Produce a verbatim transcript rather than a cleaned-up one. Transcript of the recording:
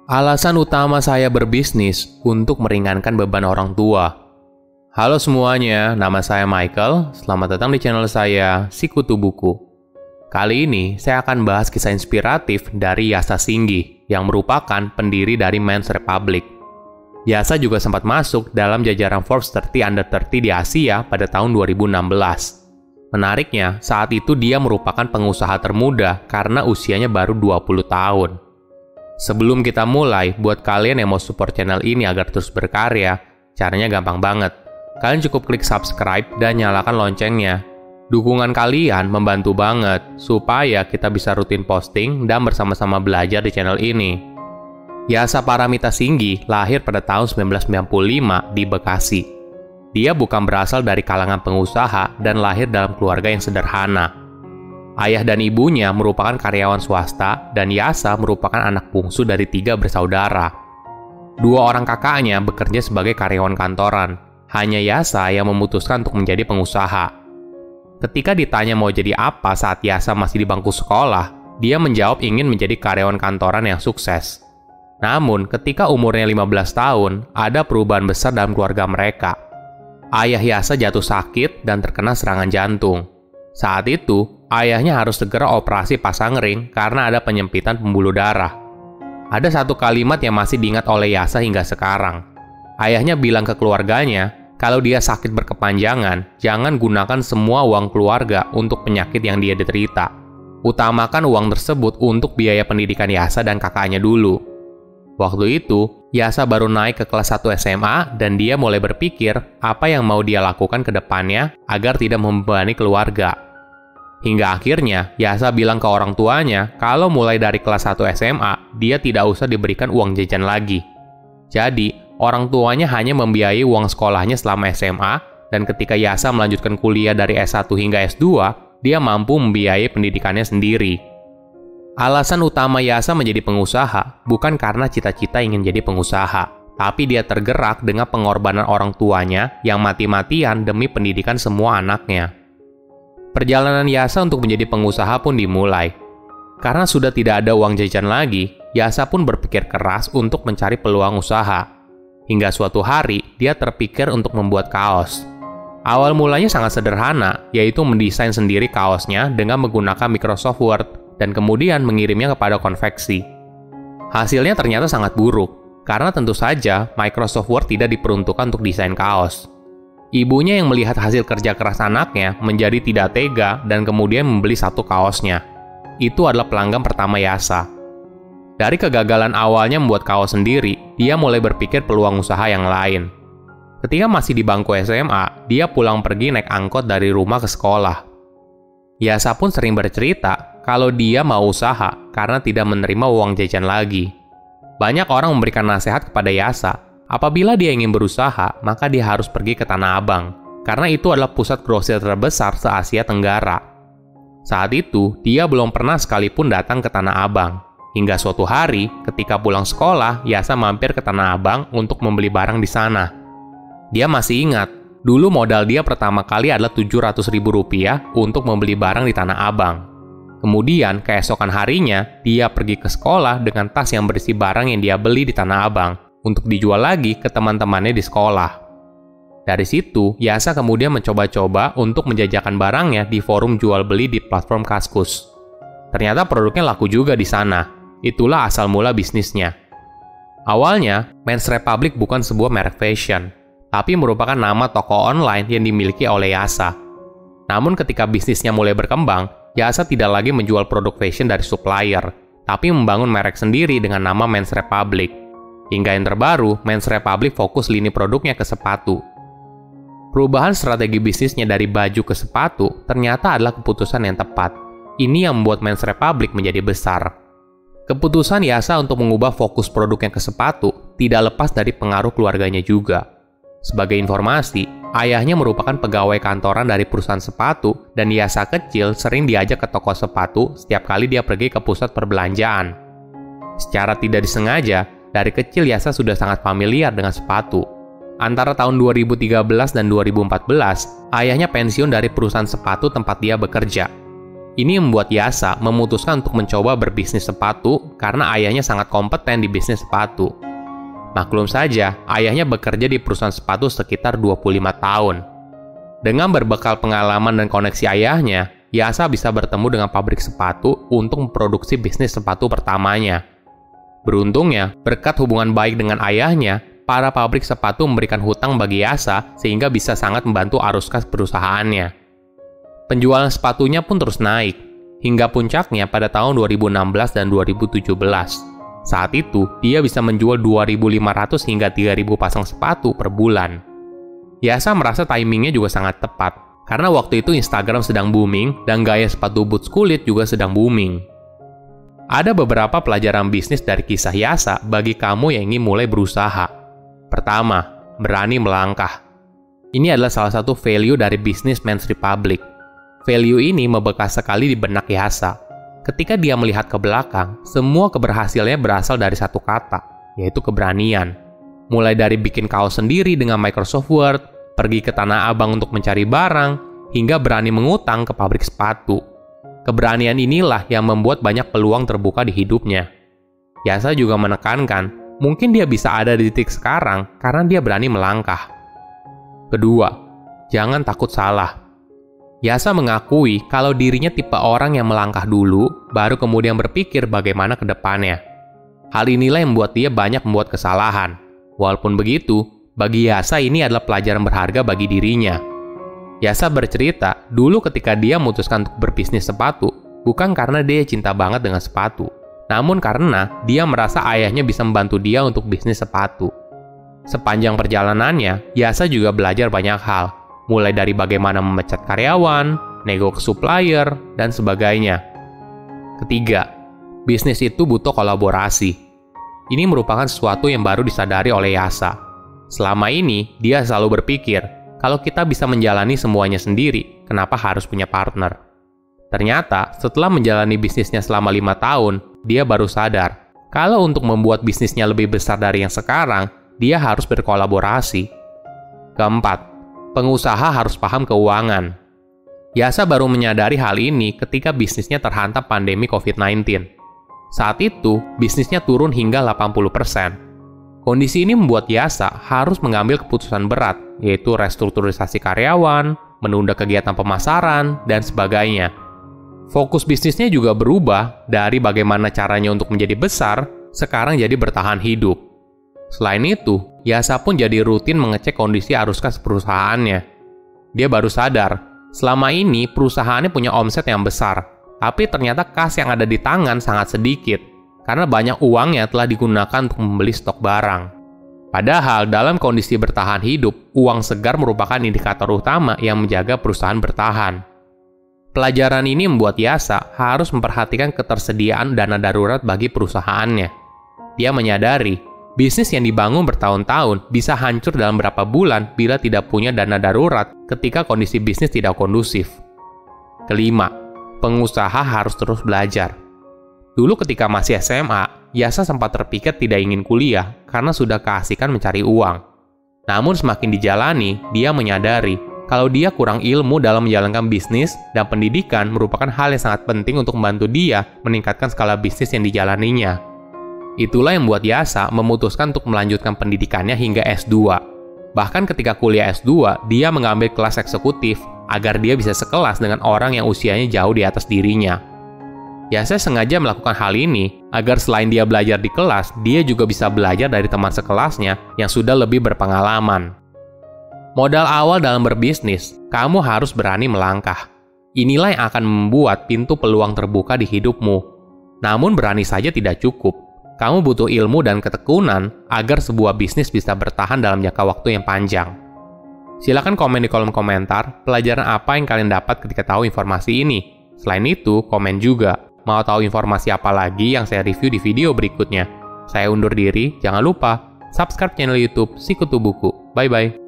Alasan utama saya berbisnis untuk meringankan beban orang tua. Halo semuanya, nama saya Michael. Selamat datang di channel saya, Sikutu Buku. Kali ini saya akan bahas kisah inspiratif dari Yasa Singgi yang merupakan pendiri dari Men's Republic. Yasa juga sempat masuk dalam jajaran Forbes tiga puluh Under tiga puluh di Asia pada tahun dua ribu enam belas. Menariknya, saat itu dia merupakan pengusaha termuda karena usianya baru dua puluh tahun. Sebelum kita mulai, buat kalian yang mau support channel ini agar terus berkarya, caranya gampang banget. Kalian cukup klik subscribe dan nyalakan loncengnya. Dukungan kalian membantu banget supaya kita bisa rutin posting dan bersama-sama belajar di channel ini. Yasa Paramita Singgi lahir pada tahun seribu sembilan ratus sembilan puluh lima di Bekasi. Dia bukan berasal dari kalangan pengusaha dan lahir dalam keluarga yang sederhana. Ayah dan ibunya merupakan karyawan swasta dan Yasa merupakan anak bungsu dari tiga bersaudara. Dua orang kakaknya bekerja sebagai karyawan kantoran. Hanya Yasa yang memutuskan untuk menjadi pengusaha. Ketika ditanya mau jadi apa saat Yasa masih di bangku sekolah, dia menjawab ingin menjadi karyawan kantoran yang sukses. Namun, ketika umurnya lima belas tahun, ada perubahan besar dalam keluarga mereka. Ayah Yasa jatuh sakit dan terkena serangan jantung. Saat itu, ayahnya harus segera operasi pasang ring karena ada penyempitan pembuluh darah. Ada satu kalimat yang masih diingat oleh Yasa hingga sekarang. Ayahnya bilang ke keluarganya, kalau dia sakit berkepanjangan, jangan gunakan semua uang keluarga untuk penyakit yang dia derita. Utamakan uang tersebut untuk biaya pendidikan Yasa dan kakaknya dulu. Waktu itu, Yasa baru naik ke kelas satu S M A dan dia mulai berpikir apa yang mau dia lakukan ke depannya agar tidak membebani keluarga. Hingga akhirnya, Yasa bilang ke orang tuanya kalau mulai dari kelas satu S M A, dia tidak usah diberikan uang jajan lagi. Jadi, orang tuanya hanya membiayai uang sekolahnya selama S M A, dan ketika Yasa melanjutkan kuliah dari S satu hingga S dua, dia mampu membiayai pendidikannya sendiri. Alasan utama Yasa menjadi pengusaha bukan karena cita-cita ingin jadi pengusaha, tapi dia tergerak dengan pengorbanan orang tuanya yang mati-matian demi pendidikan semua anaknya. Perjalanan Yasa untuk menjadi pengusaha pun dimulai. Karena sudah tidak ada uang jajan lagi, Yasa pun berpikir keras untuk mencari peluang usaha. Hingga suatu hari, dia terpikir untuk membuat kaos. Awal mulanya sangat sederhana, yaitu mendesain sendiri kaosnya dengan menggunakan Microsoft Word dan kemudian mengirimnya kepada konveksi. Hasilnya ternyata sangat buruk, karena tentu saja Microsoft Word tidak diperuntukkan untuk desain kaos. Ibunya yang melihat hasil kerja keras anaknya menjadi tidak tega dan kemudian membeli satu kaosnya. Itu adalah pelanggan pertama Yasa. Dari kegagalan awalnya membuat kaos sendiri, dia mulai berpikir peluang usaha yang lain. Ketika masih di bangku S M A, dia pulang pergi naik angkot dari rumah ke sekolah. Yasa pun sering bercerita kalau dia mau usaha karena tidak menerima uang jajan lagi. Banyak orang memberikan nasihat kepada Yasa. Apabila dia ingin berusaha, maka dia harus pergi ke Tanah Abang, karena itu adalah pusat grosir terbesar se-Asia Tenggara. Saat itu, dia belum pernah sekalipun datang ke Tanah Abang. Hingga suatu hari, ketika pulang sekolah, Yasa mampir ke Tanah Abang untuk membeli barang di sana. Dia masih ingat, dulu modal dia pertama kali adalah tujuh ratus ribu rupiah untuk membeli barang di Tanah Abang. Kemudian, keesokan harinya, dia pergi ke sekolah dengan tas yang berisi barang yang dia beli di Tanah Abang, untuk dijual lagi ke teman-temannya di sekolah. Dari situ, Yasa kemudian mencoba-coba untuk menjajakan barangnya di forum jual beli di platform Kaskus. Ternyata produknya laku juga di sana. Itulah asal mula bisnisnya. Awalnya, Men's Republic bukan sebuah merek fashion, tapi merupakan nama toko online yang dimiliki oleh Yasa. Namun ketika bisnisnya mulai berkembang, Yasa tidak lagi menjual produk fashion dari supplier, tapi membangun merek sendiri dengan nama Men's Republic. Hingga yang terbaru, Men's Republic fokus lini produknya ke sepatu. Perubahan strategi bisnisnya dari baju ke sepatu ternyata adalah keputusan yang tepat. Ini yang membuat Men's Republic menjadi besar. Keputusan Yasa untuk mengubah fokus produknya ke sepatu tidak lepas dari pengaruh keluarganya juga. Sebagai informasi, ayahnya merupakan pegawai kantoran dari perusahaan sepatu dan Yasa kecil sering diajak ke toko sepatu setiap kali dia pergi ke pusat perbelanjaan. Secara tidak disengaja, dari kecil Yasa sudah sangat familiar dengan sepatu. Antara tahun dua ribu tiga belas dan dua ribu empat belas, ayahnya pensiun dari perusahaan sepatu tempat dia bekerja. Ini membuat Yasa memutuskan untuk mencoba berbisnis sepatu karena ayahnya sangat kompeten di bisnis sepatu. Maklum saja, ayahnya bekerja di perusahaan sepatu sekitar dua puluh lima tahun. Dengan berbekal pengalaman dan koneksi ayahnya, Yasa bisa bertemu dengan pabrik sepatu untuk memproduksi bisnis sepatu pertamanya. Beruntungnya, berkat hubungan baik dengan ayahnya, para pabrik sepatu memberikan hutang bagi Yasa sehingga bisa sangat membantu arus kas perusahaannya. Penjualan sepatunya pun terus naik, hingga puncaknya pada tahun dua ribu enam belas dan dua ribu tujuh belas. Saat itu, dia bisa menjual dua ribu lima ratus hingga tiga ribu pasang sepatu per bulan. Yasa merasa timingnya juga sangat tepat, karena waktu itu Instagram sedang booming dan gaya sepatu boots kulit juga sedang booming. Ada beberapa pelajaran bisnis dari kisah Yasa bagi kamu yang ingin mulai berusaha. Pertama, berani melangkah. Ini adalah salah satu value dari bisnis Men's Republic. Value ini membekas sekali di benak Yasa. Ketika dia melihat ke belakang, semua keberhasilannya berasal dari satu kata, yaitu keberanian. Mulai dari bikin kaos sendiri dengan Microsoft Word, pergi ke Tanah Abang untuk mencari barang, hingga berani mengutang ke pabrik sepatu. Keberanian inilah yang membuat banyak peluang terbuka di hidupnya. Yasa juga menekankan, mungkin dia bisa ada di titik sekarang karena dia berani melangkah. Kedua, jangan takut salah. Yasa mengakui kalau dirinya tipe orang yang melangkah dulu, baru kemudian berpikir bagaimana ke depannya. Hal inilah yang membuat dia banyak membuat kesalahan. Walaupun begitu, bagi Yasa ini adalah pelajaran berharga bagi dirinya. Yasa bercerita, dulu ketika dia memutuskan untuk berbisnis sepatu, bukan karena dia cinta banget dengan sepatu, namun karena dia merasa ayahnya bisa membantu dia untuk bisnis sepatu. Sepanjang perjalanannya, Yasa juga belajar banyak hal, mulai dari bagaimana memecat karyawan, nego ke supplier, dan sebagainya. Ketiga, bisnis itu butuh kolaborasi. Ini merupakan sesuatu yang baru disadari oleh Yasa. Selama ini, dia selalu berpikir, kalau kita bisa menjalani semuanya sendiri, kenapa harus punya partner? Ternyata, setelah menjalani bisnisnya selama lima tahun, dia baru sadar, kalau untuk membuat bisnisnya lebih besar dari yang sekarang, dia harus berkolaborasi. Keempat, pengusaha harus paham keuangan. Yasa baru menyadari hal ini ketika bisnisnya terhantam pandemi covid sembilan belas. Saat itu, bisnisnya turun hingga delapan puluh persen. Kondisi ini membuat Yasa harus mengambil keputusan berat, yaitu restrukturisasi karyawan, menunda kegiatan pemasaran, dan sebagainya. Fokus bisnisnya juga berubah dari bagaimana caranya untuk menjadi besar, sekarang jadi bertahan hidup. Selain itu, Yasa pun jadi rutin mengecek kondisi arus kas perusahaannya. Dia baru sadar, selama ini perusahaannya punya omset yang besar, tapi ternyata kas yang ada di tangan sangat sedikit, karena banyak uang yang telah digunakan untuk membeli stok barang. Padahal dalam kondisi bertahan hidup, uang segar merupakan indikator utama yang menjaga perusahaan bertahan. Pelajaran ini membuat Yasa harus memperhatikan ketersediaan dana darurat bagi perusahaannya. Dia menyadari, bisnis yang dibangun bertahun-tahun bisa hancur dalam beberapa bulan bila tidak punya dana darurat ketika kondisi bisnis tidak kondusif. Kelima, pengusaha harus terus belajar. Dulu ketika masih S M A, Yasa sempat terpikir tidak ingin kuliah karena sudah keasikan mencari uang. Namun semakin dijalani, dia menyadari kalau dia kurang ilmu dalam menjalankan bisnis dan pendidikan merupakan hal yang sangat penting untuk membantu dia meningkatkan skala bisnis yang dijalaninya. Itulah yang membuat Yasa memutuskan untuk melanjutkan pendidikannya hingga S dua. Bahkan ketika kuliah S dua, dia mengambil kelas eksekutif agar dia bisa sekelas dengan orang yang usianya jauh di atas dirinya. Yasa sengaja melakukan hal ini agar selain dia belajar di kelas, dia juga bisa belajar dari teman sekelasnya yang sudah lebih berpengalaman. Modal awal dalam berbisnis, kamu harus berani melangkah. Inilah yang akan membuat pintu peluang terbuka di hidupmu. Namun berani saja tidak cukup. Kamu butuh ilmu dan ketekunan agar sebuah bisnis bisa bertahan dalam jangka waktu yang panjang. Silakan komen di kolom komentar pelajaran apa yang kalian dapat ketika tahu informasi ini. Selain itu, komen juga mau tahu informasi apa lagi yang saya review di video berikutnya. Saya undur diri, jangan lupa subscribe channel YouTube Sikutu Buku. Bye-bye.